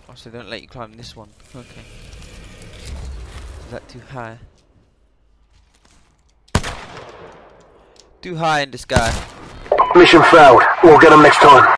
Oh, so they don't let you climb this one. Okay. Is that too high? Too high in the sky. Mission failed. We'll get them next time.